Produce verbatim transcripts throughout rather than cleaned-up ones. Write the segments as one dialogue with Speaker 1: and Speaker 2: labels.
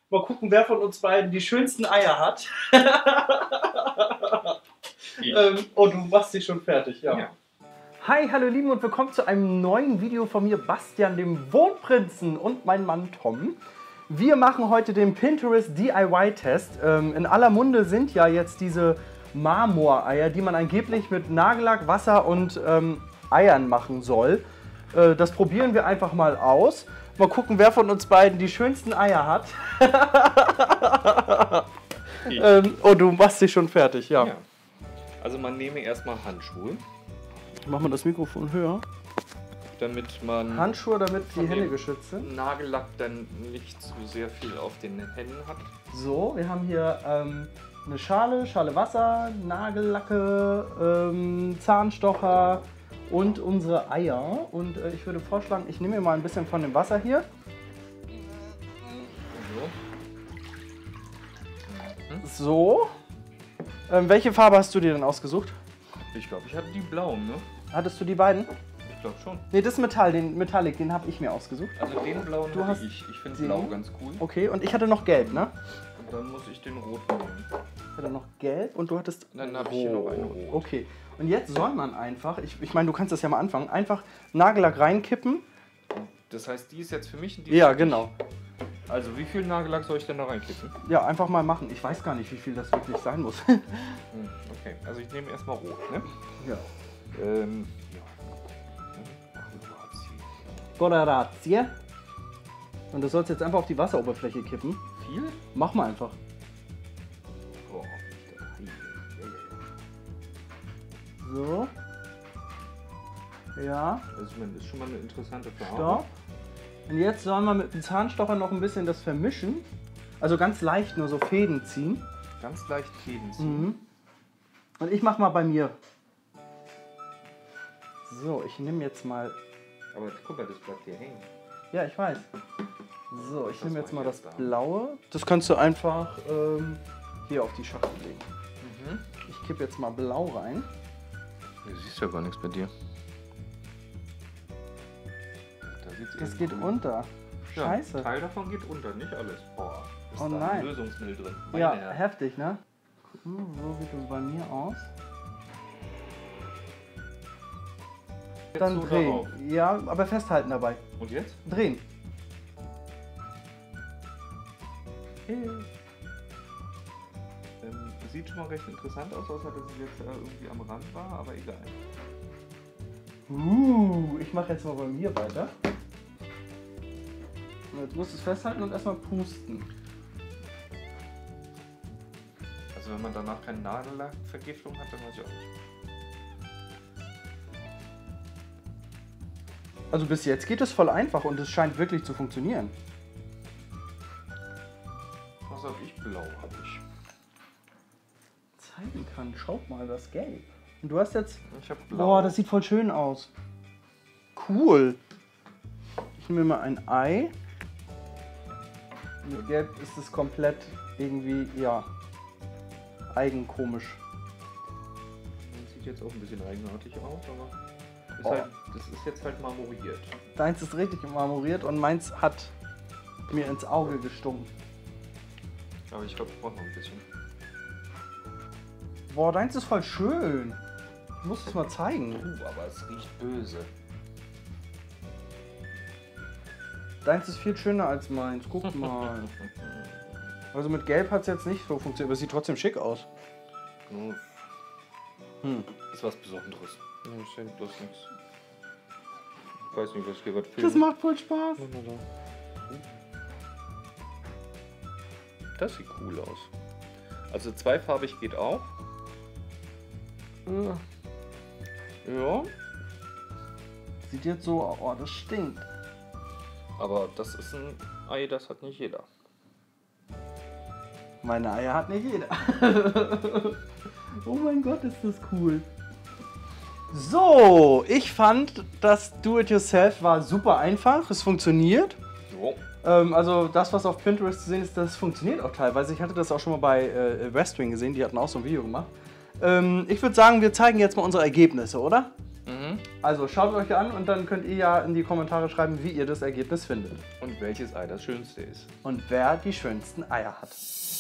Speaker 1: Mal gucken, wer von uns beiden die schönsten Eier hat. ähm, oh, du machst dich schon fertig, ja. ja. Hi, hallo Lieben und willkommen zu einem neuen Video von mir, Bastian, dem Wohnprinzen, und meinem Mann Tom. Wir machen heute den Pinterest D I Y-Test. Ähm, in aller Munde sind ja jetzt diese Marmoreier, die man angeblich mit Nagellack, Wasser und ähm, Eiern machen soll. Äh, das probieren wir einfach mal aus. Mal gucken, wer von uns beiden die schönsten Eier hat. ähm, oh, du machst dich schon fertig, ja. ja.
Speaker 2: Also man nehme erstmal Handschuhe.
Speaker 1: Machen wir das Mikrofon höher.
Speaker 2: Damit man
Speaker 1: Handschuhe, damit die Hände geschützt sind.
Speaker 2: Nagellack dann nicht zu sehr viel auf den Händen hat.
Speaker 1: So, wir haben hier ähm, eine Schale, Schale Wasser, Nagellacke, ähm, Zahnstocher und unsere Eier. Und äh, ich würde vorschlagen, ich nehme mir mal ein bisschen von dem Wasser hier. So. So. Ähm, welche Farbe hast du dir denn ausgesucht?
Speaker 2: Ich glaube, ich hatte die blauen, ne?
Speaker 1: Hattest du die beiden?
Speaker 2: Ich glaube schon.
Speaker 1: Ne, das ist Metall, den Metallic, den habe ich mir ausgesucht.
Speaker 2: Also den blauen
Speaker 1: du hast
Speaker 2: ich. Ich finde blau ganz cool.
Speaker 1: Okay, und ich hatte noch gelb, ne?
Speaker 2: Und dann muss ich den roten nehmen.
Speaker 1: Ich hatte noch gelb und du hattest
Speaker 2: Dann habe ich hier noch einen rot.
Speaker 1: Okay, und jetzt soll man einfach, ich, ich meine, du kannst das ja mal anfangen, einfach Nagellack reinkippen.
Speaker 2: Das heißt, die ist jetzt für mich und die
Speaker 1: Ja,
Speaker 2: ist
Speaker 1: genau.
Speaker 2: Also wie viel Nagellack soll ich denn da reinkippen?
Speaker 1: Ja, einfach mal machen. Ich weiß gar nicht, wie viel das wirklich sein muss.
Speaker 2: Okay, also ich nehme erstmal rot, ne?
Speaker 1: Ja.
Speaker 2: Ähm,
Speaker 1: Grazie. Und das sollst jetzt einfach auf die Wasseroberfläche kippen.
Speaker 2: Viel?
Speaker 1: Mach mal einfach.
Speaker 2: Oh.
Speaker 1: So. Ja.
Speaker 2: Das ist schon mal eine interessante Farbe.
Speaker 1: Stopp. Und jetzt sollen wir mit dem Zahnstocher noch ein bisschen das vermischen. Also ganz leicht nur so Fäden ziehen.
Speaker 2: Ganz leicht Fäden ziehen.
Speaker 1: Mhm. Und ich mach mal bei mir. So, ich nehme jetzt mal...
Speaker 2: Aber guck mal, das bleibt hier hängen.
Speaker 1: Ja, ich weiß. So, ich nehme jetzt mal das Blaue. Das kannst du einfach ähm, hier auf die Schachtel legen. Mhm. Ich kippe jetzt mal Blau rein.
Speaker 2: Du siehst ja gar nichts bei dir. Da
Speaker 1: das geht unter. Scheiße.
Speaker 2: Ja, ein Teil davon geht unter, nicht alles. Boah, ist
Speaker 1: oh
Speaker 2: da
Speaker 1: nein.
Speaker 2: ein Lösungsmittel drin. Meine
Speaker 1: ja,
Speaker 2: Herren.
Speaker 1: heftig, ne? Gucken, so sieht es bei mir aus.
Speaker 2: Jetzt
Speaker 1: Dann
Speaker 2: so
Speaker 1: drehen.
Speaker 2: darauf.
Speaker 1: Ja, aber festhalten dabei.
Speaker 2: Und jetzt?
Speaker 1: Drehen.
Speaker 2: Ähm, sieht schon mal recht interessant aus, außer dass es jetzt äh, irgendwie am Rand war, aber egal.
Speaker 1: Uh, ich mache jetzt mal bei mir weiter. Und jetzt musst du es festhalten und erstmal pusten.
Speaker 2: Also wenn man danach keine Nagellackvergiftung hat, dann weiß ich auch nicht.
Speaker 1: Also bis jetzt geht es voll einfach und es scheint wirklich zu funktionieren.
Speaker 2: Was hab ich? Blau hab ich.
Speaker 1: Zeigen kann, schaut mal, das Gelb. Und du hast jetzt...
Speaker 2: Ich hab Blau.
Speaker 1: Boah, das sieht voll schön aus. Cool. Ich nehme mal ein Ei. Mit Gelb ist es komplett irgendwie, ja, eigenkomisch.
Speaker 2: Das sieht jetzt auch ein bisschen eigenartig aus, aber ist
Speaker 1: oh.
Speaker 2: halt, das ist jetzt halt marmoriert.
Speaker 1: Deins ist richtig marmoriert und meins hat mir ins Auge gestunken.
Speaker 2: Aber ich glaube, ich brauche noch ein bisschen.
Speaker 1: Boah, deins ist voll schön. Ich muss es mal zeigen.
Speaker 2: Uh, aber es riecht böse.
Speaker 1: Deins ist viel schöner als meins. Guck mal. Also mit Gelb hat es jetzt nicht so funktioniert, aber es sieht trotzdem schick aus.
Speaker 2: Hm. Ist was Besonderes. Nee, ich denke bloß nichts. Ich weiß nicht, was ich hier gerade filme.
Speaker 1: Das macht voll Spaß.
Speaker 2: Das sieht cool aus. Also zweifarbig geht auch. Ja.
Speaker 1: Sieht jetzt so aus. Oh, das stinkt.
Speaker 2: Aber das ist ein Ei, das hat nicht jeder.
Speaker 1: Meine Eier hat nicht jeder. Oh mein Gott, ist das cool. So, ich fand, das Do-It-Yourself war super einfach. Es funktioniert.
Speaker 2: So.
Speaker 1: Ähm, also das, was auf Pinterest zu sehen ist, das funktioniert auch teilweise. Ich hatte das auch schon mal bei äh, Westwing gesehen. Die hatten auch so ein Video gemacht. Ähm, ich würde sagen, wir zeigen jetzt mal unsere Ergebnisse, oder?
Speaker 2: Mhm.
Speaker 1: Also schaut euch an und dann könnt ihr ja in die Kommentare schreiben, wie ihr das Ergebnis findet.
Speaker 2: Und welches Ei das schönste ist.
Speaker 1: Und wer die schönsten Eier hat.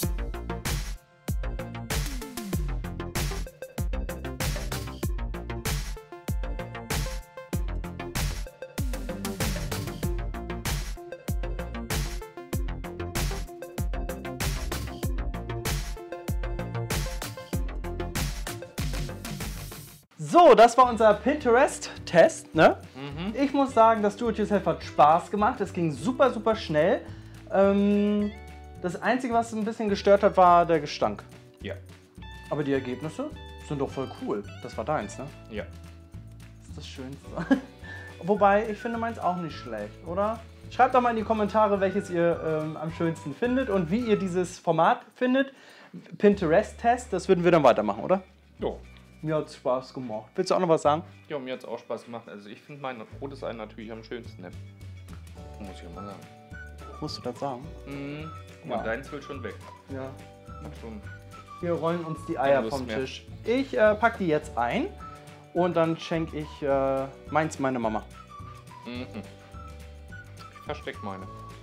Speaker 1: So, das war unser Pinterest-Test, ne? Mhm. Ich muss sagen, das Do-It-Yourself hat Spaß gemacht. Es ging super, super schnell. Ähm, das Einzige, was ein bisschen gestört hat, war der Gestank.
Speaker 2: Ja.
Speaker 1: Aber die Ergebnisse sind doch voll cool. Das war deins, ne?
Speaker 2: Ja.
Speaker 1: Das ist das Schönste. Wobei, ich finde meins auch nicht schlecht, oder? Schreibt doch mal in die Kommentare, welches ihr ähm, am schönsten findet und wie ihr dieses Format findet. Pinterest-Test, das würden wir dann weitermachen, oder?
Speaker 2: Ja.
Speaker 1: Mir hat es Spaß gemacht. Willst du auch noch was sagen?
Speaker 2: Ja, mir hat es auch Spaß gemacht. Also ich finde mein rotes Ei natürlich am schönsten. Ne? Muss ich mal sagen.
Speaker 1: Musst du das sagen?
Speaker 2: Mhm. Und
Speaker 1: Ja.
Speaker 2: deins will schon weg.
Speaker 1: Ja.
Speaker 2: Schon.
Speaker 1: Wir rollen uns die Eier
Speaker 2: Lust
Speaker 1: vom
Speaker 2: mehr.
Speaker 1: Tisch. Ich äh, packe die jetzt ein und dann schenke ich äh, meins meine Mama.
Speaker 2: Mhm. Ich verstecke meine.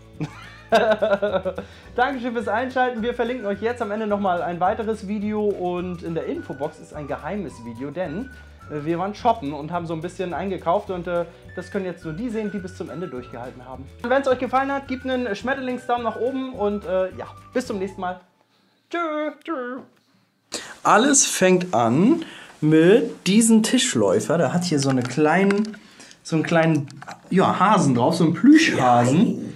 Speaker 1: Dankeschön fürs Einschalten. Wir verlinken euch jetzt am Ende nochmal ein weiteres Video und in der Infobox ist ein geheimes Video, denn äh, wir waren shoppen und haben so ein bisschen eingekauft und äh, das können jetzt nur die sehen, die bis zum Ende durchgehalten haben. Wenn es euch gefallen hat, gebt einen Schmetterlingsdaumen nach oben und äh, ja, bis zum nächsten Mal. Tschö. Tschö. Alles fängt an mit diesem Tischläufer. Der hat hier so, eine kleinen, so einen kleinen ja, Hasen drauf, so einen Plüschhasen.